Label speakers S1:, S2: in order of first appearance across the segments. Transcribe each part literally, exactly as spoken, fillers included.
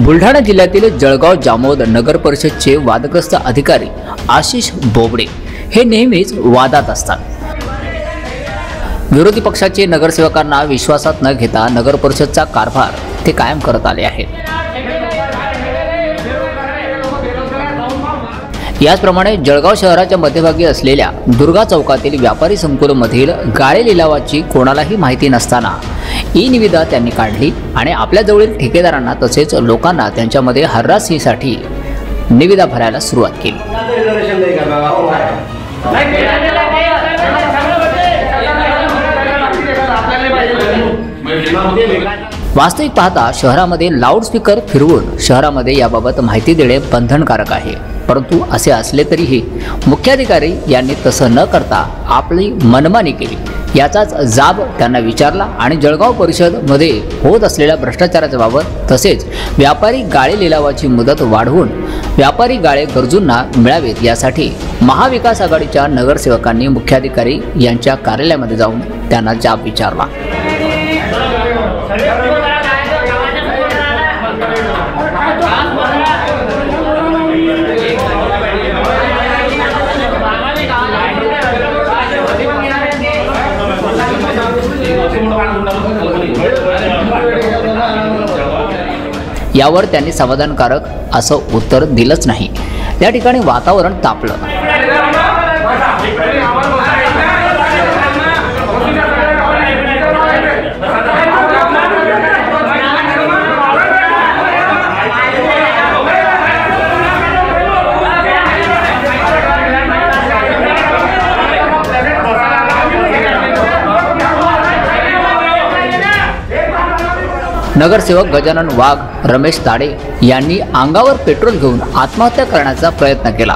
S1: बुलढाणा जिल्ह्यातील जळगाव जामोद नगर परिषदचे वादग्रस्त अधिकारी आशिष बोबडे हे नेहमीच वादात असतात। विरोधी पक्षाचे नगरसेवकांना विश्वासात न घेता नगर परिषदचा कारभार ते कायम करत आले आहेत। याचप्रमाणे जळगाव शहराच्या मध्यभागी असलेल्या दुर्गा चौकातील व्यापारी संकुलमधील गाळे लिलावाची कोणालाही माहिती नसताना ई निविदा त्यांनी काढली आणि आपल्या जवळील ठेकेदारांना तसेच लोकांना त्यांच्यामध्ये हर्रासीसाठी निविदा भरायला सुरुवात केली। वास्तविक पाहता शहरामध्ये लाऊडस्पीकर फिरवून शहरामध्ये याबाबत माहिती देणे बंधनकारक आहे, परंतु असे असले तरीही मुख्याधिकारी यांनी तसं न करता आपली मनमानी केली। याचाच जाब त्यांना विचारला आणि जळगाव परिषदमध्ये होत असलेल्या भ्रष्टाचाराच्या बाबत तसेच व्यापारी गाळे लिलावाची मुदत वाढवून व्यापारी गाळे गरजूंना मिळावेत यासाठी महाविकास आघाडीच्या नगरसेवकांनी मुख्याधिकारी यांच्या कार्यालयामध्ये जाऊन त्यांना जाब विचारला। यावर त्यांनी समाधानकारक असं उत्तर दिलंच नाही। त्या ठिकाणी वातावरण तापलं। नगरसेवक गजानन वाघ, रमेश ताडे यांनी अंगावर पेट्रोल घेऊन आत्महत्या करण्याचा प्रयत्न केला।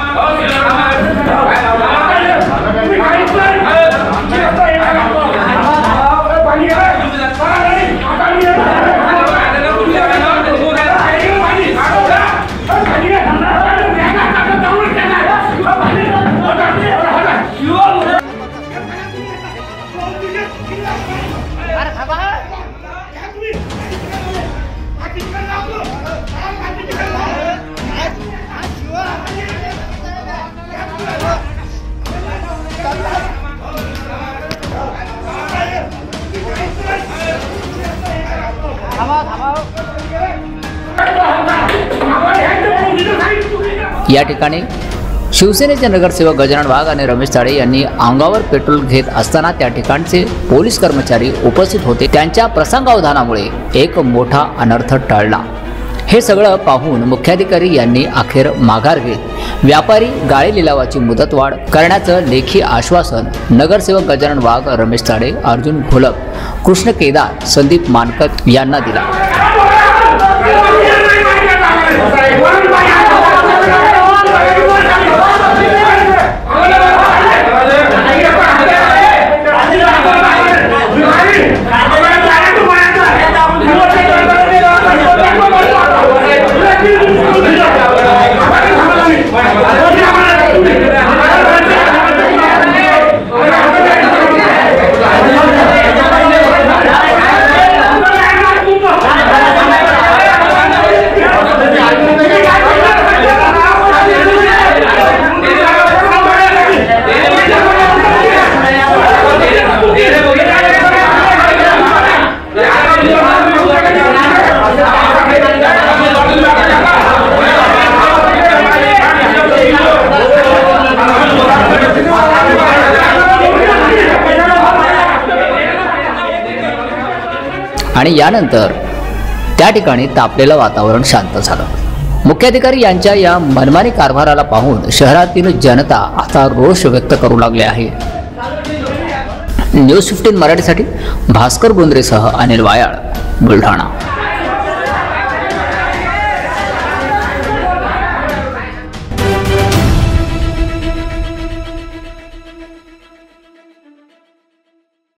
S1: या ठिकाणी शिवसेनेचे नगरसेवक गजानन वाघ आणि रमेश ताडे यांनी अंगावर पेट्रोल घेत असताना त्या ठिकाणचे पोलीस कर्मचारी उपस्थित होते। त्यांच्या प्रसंगावधानामुळे एक मोठा अनर्थ टळला। हे सगळं पाहून मुख्याधिकारी यांनी अखेर माघार घेत व्यापारी गाळे लिलावाची मुदतवाढ करण्याचं लेखी आश्वासन नगरसेवक गजानन वाघ, रमेश ताडे, अर्जुन घोलप, कृष्ण केदार, संदीप मानकत यांना दिला। आणि यानंतर त्या ठिकाणी तापलेलं वातावरण शांत झालं। मुख्याधिकारी यांच्या या मनमानी कारभाराला पाहून शहरातील जनता आता रोष व्यक्त करू लागले आहे। न्यूज फिफ्टीन मराठीसाठी भास्कर बोंद्रेसह अनिल वायाळ, बुलढाणा।